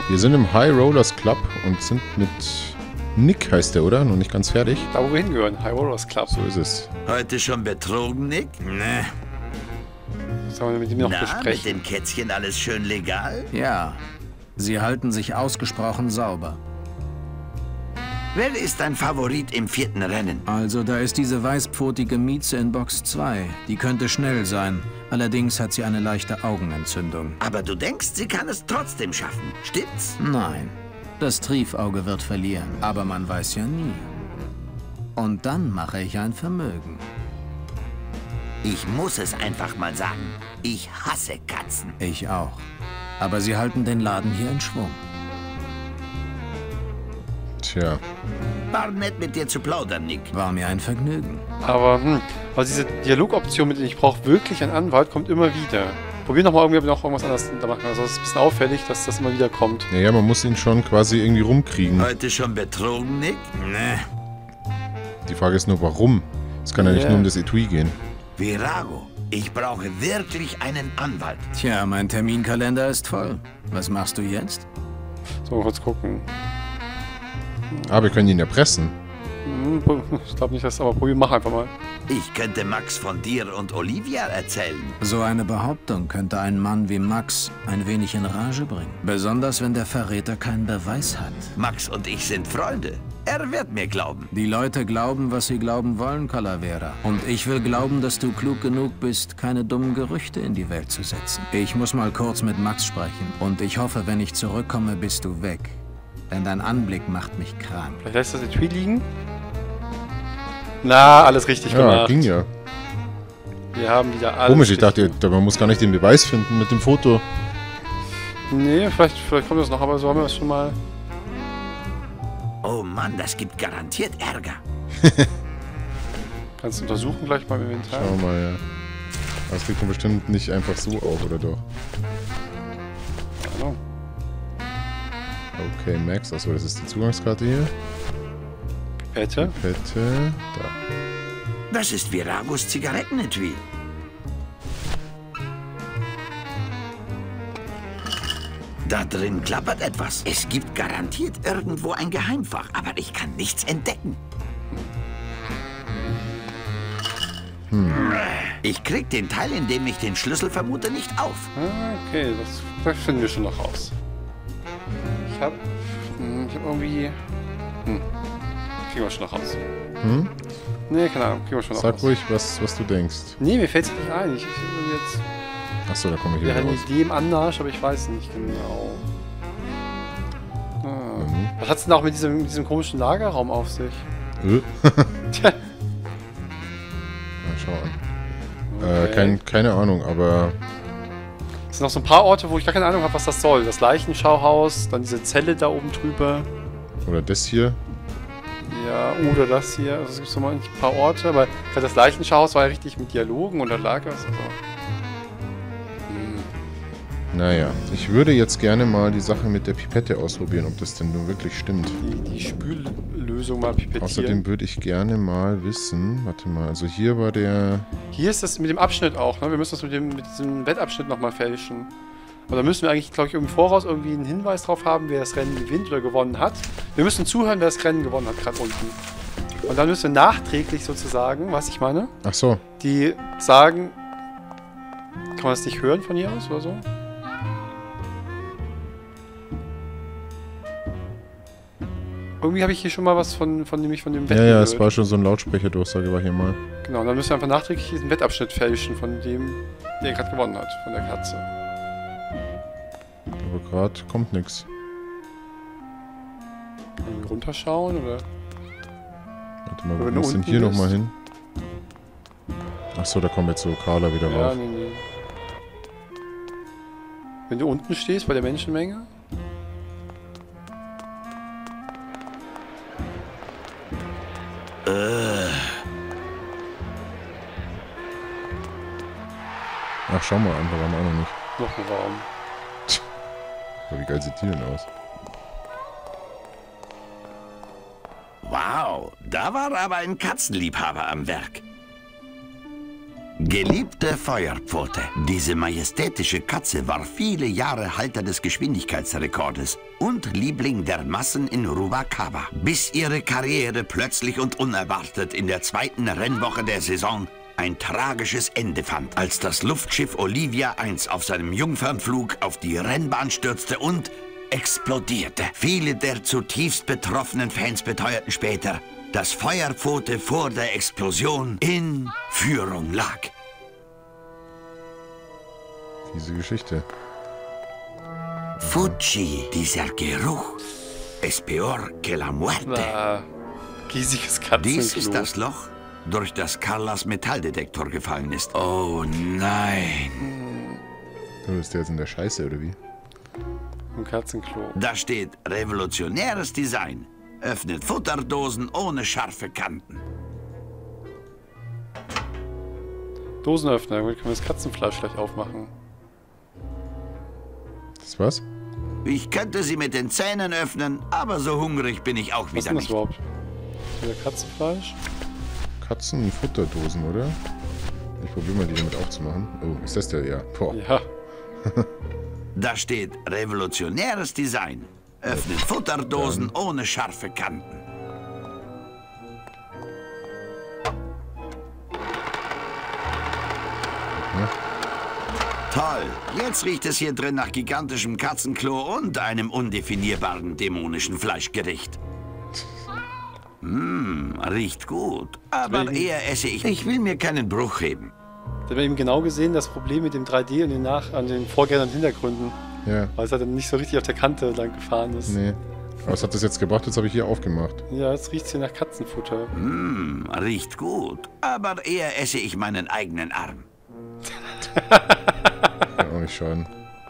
Wir sind im High Rollers Club und sind mit Nick, heißt der, oder? Noch nicht ganz fertig. Da, wo wir hingehören. High Rollers Club. So ist es. Heute schon betrogen, Nick? Ne. Sollen wir mit ihm noch Mit besprechen? dem Kätzchen alles schön legal? Ja, sie halten sich ausgesprochen sauber. Wer ist dein Favorit im 4. Rennen? Also, da ist diese weißpfotige Mieze in Box 2. Die könnte schnell sein. Allerdings hat sie eine leichte Augenentzündung. Aber du denkst, sie kann es trotzdem schaffen, stimmt's? Nein, das Triefauge wird verlieren. Aber man weiß ja nie. Und dann mache ich ein Vermögen. Ich muss es einfach mal sagen. Ich hasse Katzen. Ich auch. Aber sie halten den Laden hier in Schwung. Tja. War nett mit dir zu plaudern, Nick. War mir ein Vergnügen. Aber, also diese Dialogoption, mit der ich brauche wirklich einen Anwalt, kommt immer wieder. Probier nochmal irgendwie noch irgendwas anderes da machen. Also es ist ein bisschen auffällig, dass das immer wieder kommt. Naja, man muss ihn schon quasi irgendwie rumkriegen. Heute schon betrogen, Nick? Ne. Die Frage ist nur, warum? Es kann ja nicht nur um das Etui gehen. Virago, ich brauche wirklich einen Anwalt. Tja, mein Terminkalender ist voll. Was machst du jetzt? So, mal kurz gucken. Ah, wir können ihn ja pressen. Ich glaube nicht, dass... Aber probier, mach einfach mal. Ich könnte Max von dir und Olivia erzählen. So eine Behauptung könnte einen Mann wie Max ein wenig in Rage bringen. Besonders, wenn der Verräter keinen Beweis hat. Max und ich sind Freunde. Er wird mir glauben. Die Leute glauben, was sie glauben wollen, Calavera. Und ich will glauben, dass du klug genug bist, keine dummen Gerüchte in die Welt zu setzen. Ich muss mal kurz mit Max sprechen. Und ich hoffe, wenn ich zurückkomme, bist du weg. Denn dein Anblick macht mich krank. Vielleicht lässt das Etui liegen? Na, alles richtig Ja, gemacht. ging ja. Wir haben wieder alles. Komisch, ich richtig dachte, man muss gar nicht den Beweis finden mit dem Foto. Nee, vielleicht kommt das noch, aber so haben wir es schon mal. Oh Mann, das gibt garantiert Ärger. Kannst du untersuchen gleich mal im Inventar. Schauen wir mal, ja. Das kriegt man bestimmt nicht einfach so auf, oder doch? Ahnung. Okay, Max, achso, das ist die Zugangskarte hier. Pipette. Pipette, da. Das ist Viragos Zigarettenetui. Da drin klappert etwas. Es gibt garantiert irgendwo ein Geheimfach, aber ich kann nichts entdecken. Ich krieg den Teil, in dem ich den Schlüssel vermute, nicht auf. Okay, das finden wir schon noch raus. Ich hab irgendwie... Kriegen wir schon noch raus. Hm? Nee, keine Ahnung, kriegen wir schon noch Sag raus. ruhig, was du denkst. Nee, mir fällt es nicht ein. Ich jetzt... Achso, da komme ich Wir wieder haben eine raus. Idee im Anmarsch, aber ich weiß nicht genau. Mhm. Was hat's denn auch mit diesem komischen Lagerraum auf sich? Tja. Na, schau an. Okay. Keine Ahnung, aber... Es sind noch so ein paar Orte, wo ich gar keine Ahnung habe, was das soll. Das Leichenschauhaus, dann diese Zelle da oben drüber. Oder das hier. Ja, oder das hier. Also es gibt so mal ein paar Orte, aber gerade das Leichenschauhaus war ja richtig mit Dialogen und da lag was. Also. Naja, ich würde jetzt gerne mal die Sache mit der Pipette ausprobieren, ob das denn nun wirklich stimmt. Die Spüllösung mal pipettieren. Außerdem würde ich gerne mal wissen... Warte mal, also hier war der... Hier ist das mit dem Abschnitt auch, ne? Wir müssen das mit diesem Wettabschnitt nochmal fälschen. Aber da müssen wir eigentlich, glaube ich, irgendwie voraus irgendwie einen Hinweis drauf haben, wer das Rennen gewinnt oder gewonnen hat. Wir müssen zuhören, wer das Rennen gewonnen hat, gerade unten. Und dann müssen wir nachträglich sozusagen, was ich meine, Ach so. die sagen... Kann man das nicht hören von hier aus oder so? Irgendwie habe ich hier schon mal was von dem Wetten Ja, es gehört. war schon so ein Lautsprecherdurchsage, war hier mal. Genau, und dann müssen wir einfach nachträglich diesen Wettabschnitt fälschen von dem, der gerade gewonnen hat, von der Katze. Aber gerade kommt nichts. Irgendwie runterschauen oder? Warte mal, Wenn wir du müssen unten hier bist. nochmal hin. Achso, da kommt jetzt so Carla wieder Ja, rauf. nee. Wenn du unten stehst bei der Menschenmenge? Ach, schau mal an, da waren wir auch noch nicht. Noch ein Raum. Aber wie geil sieht die denn aus? Wow, da war aber ein Katzenliebhaber am Werk. Geliebte Feuerpfote, diese majestätische Katze war viele Jahre Halter des Geschwindigkeitsrekordes und Liebling der Massen in Rubalcaba, bis ihre Karriere plötzlich und unerwartet in der zweiten Rennwoche der Saison ein tragisches Ende fand, als das Luftschiff Olivia 1 auf seinem Jungfernflug auf die Rennbahn stürzte und explodierte. Viele der zutiefst betroffenen Fans beteuerten später, dass Feuerpfote vor der Explosion in Führung lag. Diese Geschichte. Fuji, dieser Geruch. Es peor que la muerte. Riesiges Katzenklo. Dies ist das Loch, durch das Carlas Metalldetektor gefallen ist. Oh nein. Ist der jetzt in der Scheiße, oder wie? Ein Katzenklo. Da steht revolutionäres Design. Öffnet Futterdosen ohne scharfe Kanten. Dosenöffner, damit können wir das Katzenfleisch gleich aufmachen. Das was? Ich könnte sie mit den Zähnen öffnen, aber so hungrig bin ich auch Was wieder ist denn das nicht. überhaupt? Wieder Katzenfleisch? Katzenfutterdosen, oder? Ich probiere mal die damit aufzumachen. Oh, ist das der? Ja. Boah. Ja. Da steht revolutionäres Design. Öffnet Futterdosen ohne scharfe Kanten. Toll, jetzt riecht es hier drin nach gigantischem Katzenklo und einem undefinierbaren dämonischen Fleischgericht. Riecht gut, aber eher esse ich. Ich will mir keinen Bruch heben. Da haben wir eben genau gesehen, das Problem mit dem 3D und an den Vorgängern und Hintergründen. Ja. Weil es halt dann nicht so richtig auf der Kante lang gefahren ist. Nee. Aber was hat das jetzt gebracht? Jetzt habe ich hier aufgemacht. Ja, jetzt riecht es hier nach Katzenfutter. Riecht gut, aber eher esse ich meinen eigenen Arm. Kann auch nicht schaden.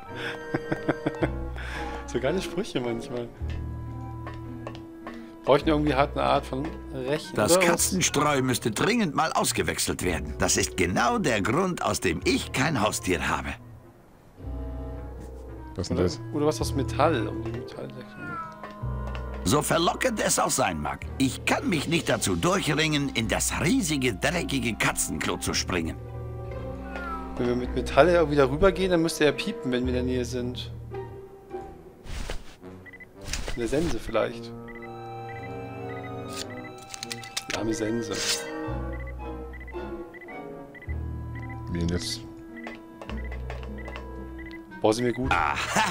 So geile Sprüche manchmal. Bräuchten irgendwie halt eine Art von Rechen. Das oder? Katzenstreu müsste dringend mal ausgewechselt werden. Das ist genau der Grund, aus dem ich kein Haustier habe. Was ist denn das? Oder was aus Metall, um die Metalldeckung. So verlockend es auch sein mag, ich kann mich nicht dazu durchringen, in das riesige, dreckige Katzenklo zu springen. Wenn wir mit Metall irgendwie darüber gehen, dann müsste er piepen, wenn wir in der Nähe sind. Eine Sense vielleicht. Die arme Sense. Wie denn jetzt? Boah, sind wir gut. Aha!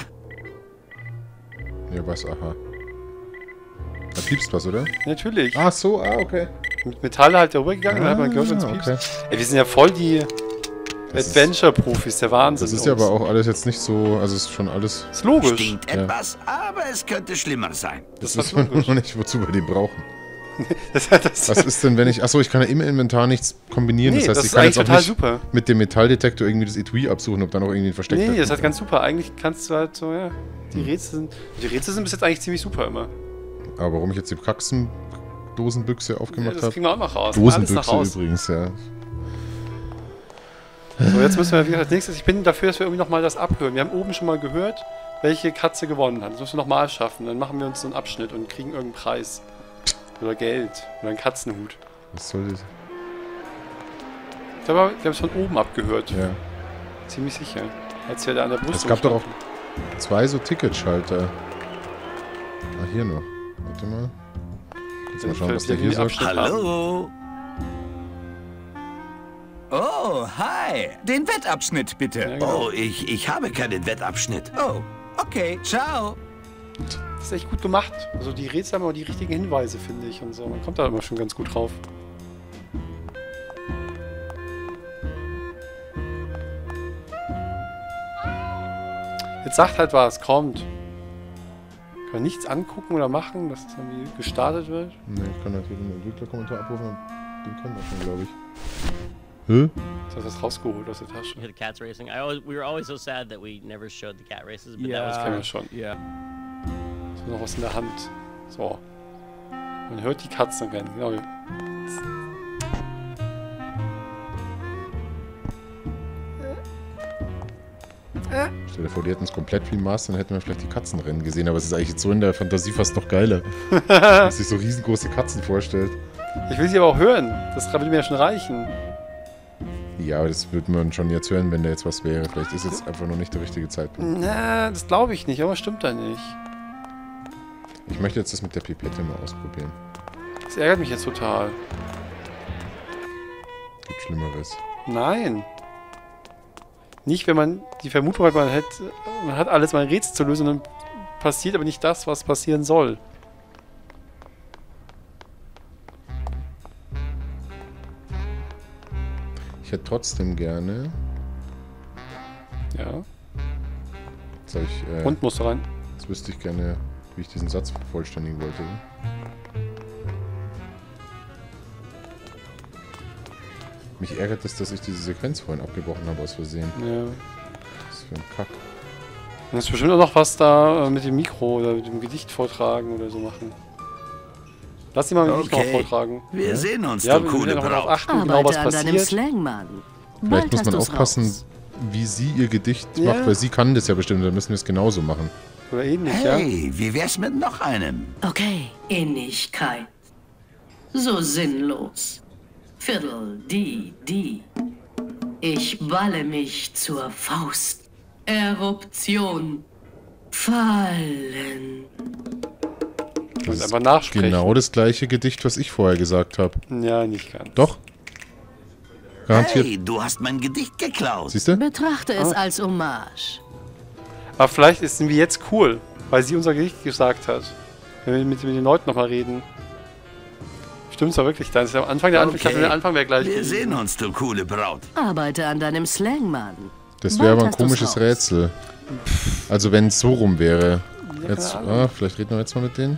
Ja, was? Aha. Da piepst was, oder? Natürlich. Ach so, okay. Mit Metall halt darüber gegangen, dann hat man gehört, wenn's piepst. Okay. Ey, wir sind ja voll die Das Adventure-Profis, der Wahnsinn. Das ist ja aber auch alles jetzt nicht so, also es ist schon alles... Ist logisch. Stinkt etwas, aber es könnte schlimmer sein. Das Das ist ist logisch. noch nicht, wozu wir den brauchen. Das Was ist denn, wenn ich... Achso, ich kann ja im Inventar nichts kombinieren. Nee, das heißt, das ich ist kann eigentlich jetzt auch total nicht super. mit dem Metalldetektor irgendwie das Etui absuchen, ob da noch irgendwie ein Versteck Nee, ist. das ist halt ganz super. Eigentlich kannst du halt so, ja. Die Rätsel sind bis jetzt eigentlich ziemlich super immer. Aber warum ich jetzt die Katzendosenbüchse Ja, aufgemacht das habe... kriegen wir auch noch raus. Alles noch Dosenbüchse raus. übrigens, ja. So, jetzt müssen wir wieder als nächstes. Ich bin dafür, dass wir irgendwie nochmal das abhören. Wir haben oben schon mal gehört, welche Katze gewonnen hat. Das müssen wir nochmal schaffen. Dann machen wir uns so einen Abschnitt und kriegen irgendeinen Preis. Oder Geld. Oder einen Katzenhut. Was soll das? Ich glaube, wir haben es von oben abgehört. Ja. Ziemlich sicher. Als wir da an der Brust Es gab doch auch standen. 2 so Ticketschalter. Ah, hier noch. Warte mal. Jetzt mal schauen, was der hier irgendwie sagt. Abschnitt Hallo? Oh, hi. Den Wettabschnitt bitte. Ja, genau. Oh, ich habe keinen Wettabschnitt. Oh, okay, ciao. Das ist echt gut gemacht. Also die Rätsel haben aber die richtigen Hinweise, finde ich. Und so. Man kommt da immer schon ganz gut drauf. Jetzt sagt halt was, kommt. Kann man nichts angucken oder machen, dass es irgendwie gestartet wird. Ne, ich kann halt hier den Entwicklerkommentar abrufen. Den kennen wir schon, glaube ich. Hä? Jetzt hast du was rausgeholt aus der Tasche. The cats racing. We were always so sad that we never showed the cat races, but Das kennen wir schon. Ja. So, noch was in der Hand. So. Man hört die Katzen rennen. Genau. Stell dir vor, die hätten es komplett remastert, dann hätten wir vielleicht die Katzenrennen gesehen. Aber es ist eigentlich jetzt so in der Fantasie fast noch geiler. Dass man sich so riesengroße Katzen vorstellt. Ich will sie aber auch hören. Das würde mir ja schon reichen. Ja, aber das würde man schon jetzt hören, wenn da jetzt was wäre. Vielleicht ist jetzt einfach noch nicht der richtige Zeitpunkt. Na, das glaube ich nicht, aber stimmt da nicht. Ich möchte jetzt das mit der Pipette mal ausprobieren. Das ärgert mich jetzt total. Gibt Schlimmeres. Nein. Nicht, wenn man die Vermutung hat, man hat alles mal ein Rätsel zu lösen und dann passiert aber nicht das, was passieren soll. Ich hätte trotzdem gerne... Ja. Jetzt, hab ich, Und musst du rein. jetzt wüsste ich gerne, wie ich diesen Satz vervollständigen wollte. Mich ärgert es, dass ich diese Sequenz vorhin abgebrochen habe aus Versehen. Ja. Was für ein Kack. Du musst bestimmt auch noch was da mit dem Mikro oder mit dem Gedicht vortragen oder so machen. Lass die mal mit dem Mikro vortragen. Wir sehen uns, Ja, du wir coole werden darauf Braut. achten, genau was Arbeite an deinem passiert. Slang, Mann. Vielleicht Bald muss hast man du's aufpassen, raus. wie sie ihr Gedicht Ja. macht, weil sie kann das ja bestimmt, dann müssen wir es genauso machen. Oder ähnlich, ja. Hey, wie wär's mit noch einem? Okay, Innigkeit. So sinnlos. Viertel, die. Ich balle mich zur Faust. Eruption. Fallen. Und einfach nachsprechen. Genau das gleiche Gedicht, was ich vorher gesagt habe. Ja, nicht ganz. Doch. Garantiert. Hey, du hast mein Gedicht geklaut. Siehst du? Betrachte es als Hommage. Aber vielleicht sind wir jetzt cool, weil sie unser Gedicht gesagt hat. Wenn wir mit den Leuten nochmal reden. Stimmt's doch wirklich. Dann ist am Anfang ich dachte, der Anfang wäre gleich. Wir sehen uns, du coole Braut. Arbeite an deinem Slang, Mann. Das wäre aber ein Bald hast du's komisches raus. Rätsel. Also wenn es so rum wäre. Jetzt, keine Ahnung. vielleicht reden wir jetzt mal mit denen.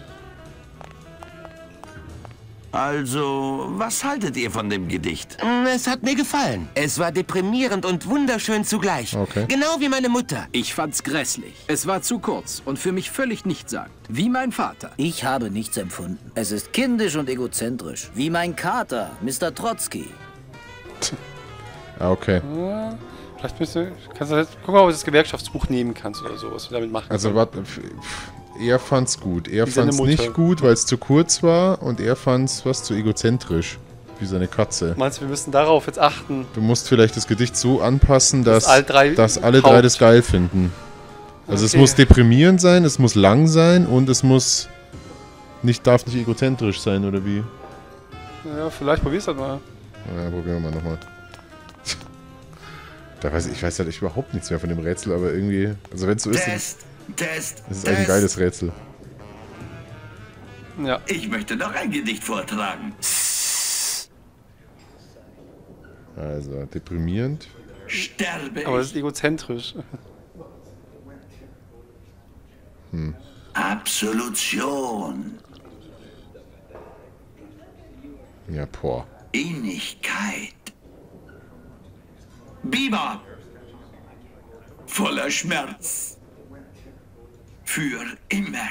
Also, was haltet ihr von dem Gedicht? Es hat mir gefallen. Es war deprimierend und wunderschön zugleich. Okay. Genau wie meine Mutter. Ich fand's grässlich. Es war zu kurz und für mich völlig nichtssagend. Wie mein Vater. Ich habe nichts empfunden. Es ist kindisch und egozentrisch. Wie mein Kater, Mr. Trotzki. Ah, okay. Vielleicht kannst du guck mal, ob du das Gewerkschaftsbuch nehmen kannst oder so, was wir damit machen. Also warte, er fand's gut. Er Wie seine fand's Mutter. nicht gut, weil es zu kurz war und er fand's was zu egozentrisch. Wie seine Katze. Meinst du, wir müssen darauf jetzt achten? Du musst vielleicht das Gedicht so anpassen, dass alle drei alle Haupt- drei das geil finden. Also Okay. es muss deprimierend sein, es muss lang sein und es muss darf nicht egozentrisch sein, oder wie? Ja, vielleicht probier's halt mal. Ja, probieren wir mal nochmal. Ich weiß halt echt überhaupt nichts mehr von dem Rätsel, aber irgendwie, also wenn es so ist, Test, es ist ein geiles Rätsel. Ja. Ich möchte noch ein Gedicht vortragen. Also, deprimierend. Sterbe Aber es ich. ist egozentrisch. Absolution. Ja, boah. Innigkeit. Biber. Voller Schmerz. Für immer.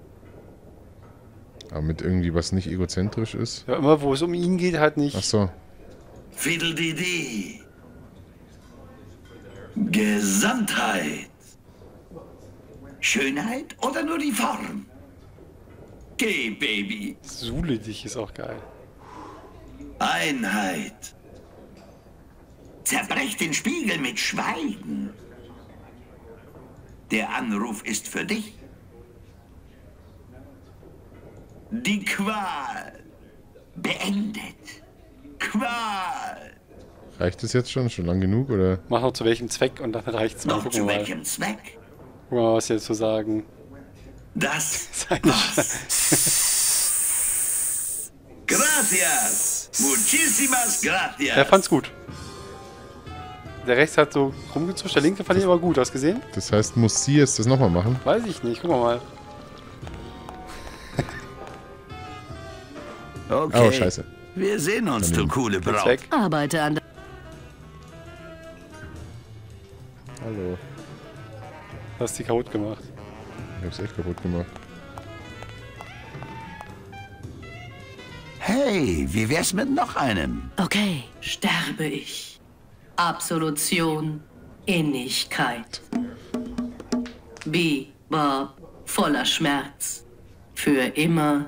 Aber mit irgendwie was nicht egozentrisch ist. Ja, immer wo es um ihn geht, halt nicht. Ach so. Fiddle-dee-dee. Gesamtheit. Schönheit oder nur die Form? Geh, Baby. Sule dich ist auch geil. Einheit. Zerbrech den Spiegel mit Schweigen. Der Anruf ist für dich. Die Qual beendet. Qual. Reicht es jetzt schon? Schon lang genug, oder? Mach noch zu welchem Zweck und dann reicht's mal. Noch Gucken zu wir mal. welchem Zweck? Gucken wir mal, was sie jetzt zu sagen. Das Seine Gracias. Muchísimas gracias. Er fand's gut. Der rechts hat so rumgezuscht, der linke fand ich aber gut. Hast du gesehen? Das heißt, muss sie jetzt das nochmal machen? Weiß ich nicht. Gucken wir mal. Okay. Oh, scheiße. Wir sehen uns, du coole Jetzt Braut. weg. Arbeite an Hallo. Du hast die kaputt gemacht. Ich hab's echt kaputt gemacht. Hey, wie wär's mit noch einem? Okay, sterbe ich. Absolution, Innigkeit. Biber, voller Schmerz. Für immer.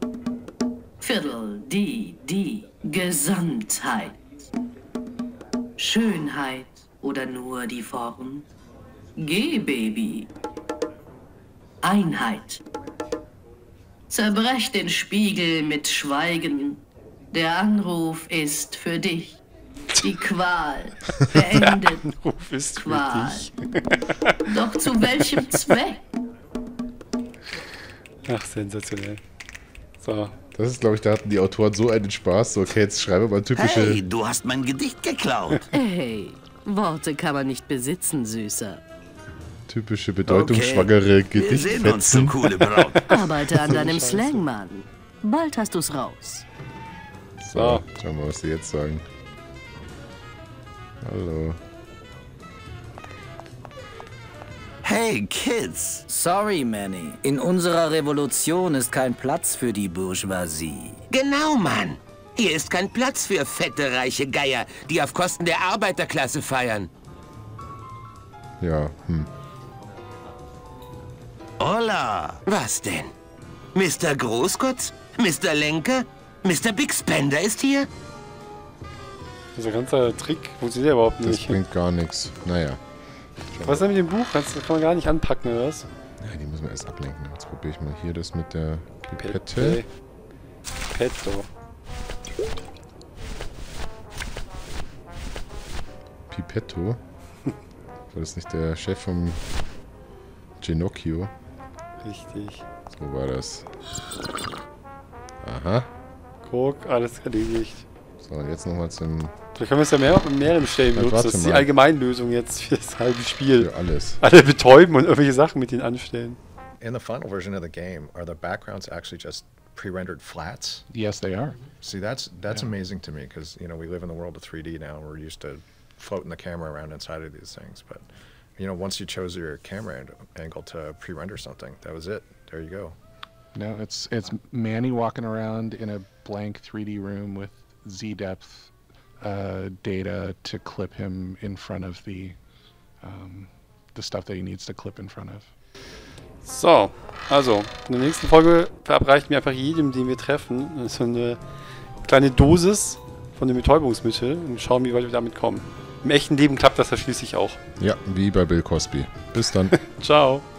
Viertel, die Gesamtheit. Schönheit oder nur die Form? Geh, Baby. Einheit. Zerbrech den Spiegel mit Schweigen. Der Anruf ist für dich. Die Qual beendet Anruf ist für Qual. dich. Doch zu welchem Zweck? Ach, sensationell. So. Das ist, glaube ich, da hatten die Autoren so einen Spaß. So, okay, jetzt schreibe mal typische... Hey, du hast mein Gedicht geklaut. Hey, Worte kann man nicht besitzen, Süßer. Typische bedeutungsschwangere Wir sehen uns, du Gedichtfetzen. coole Braut. Arbeite an deinem Slang, Mann. Bald hast du's raus. So, schauen wir mal, was sie jetzt sagen. Hallo. Hey, Kids. Sorry, Manny. In unserer Revolution ist kein Platz für die Bourgeoisie. Genau, Mann. Hier ist kein Platz für fette, reiche Geier, die auf Kosten der Arbeiterklasse feiern. Ja, Hola. Was denn? Mr. Großkotz? Mr. Lenker? Mr. Big Spender ist hier? Dieser ganze Trick funktioniert überhaupt das nicht. bringt gar nichts. Naja. Was ist denn mit dem Buch? Das kann man gar nicht anpacken, oder was? Ja, die müssen wir erst ablenken. Jetzt probiere ich mal hier das mit der Pipette. Petto. Pipetto. War das nicht der Chef vom Genocchio? Richtig. So war das. Aha. Guck, alles erledigt. So, und jetzt nochmal zum... Vielleicht können wir es ja mehr mit mehreren Stellen Ja, benutzen. warte Das ist die mal. Allgemeinlösung jetzt für das halbe Spiel. Für alles. Alle betäuben und irgendwelche Sachen mit ihnen anstellen. In the final version of the game, are the backgrounds actually just pre-rendered flats? Yes, they are. See, that's amazing to me because, you know, we live in the world of 3D now. We're used to floating the camera around inside of these things. But, you know, once you chose your camera angle to pre-render something, that was it. There you go. No, it's Manny walking around in a blank 3D room with Z-depth data to clip him in front of the stuff that he needs to clip in front of. So, also, in der nächsten Folge verabreichen wir einfach jedem, den wir treffen, so eine kleine Dosis von dem Betäubungsmittel und schauen, wie weit wir damit kommen. Im echten Leben klappt das ja schließlich auch. Ja, wie bei Bill Cosby. Bis dann. Ciao.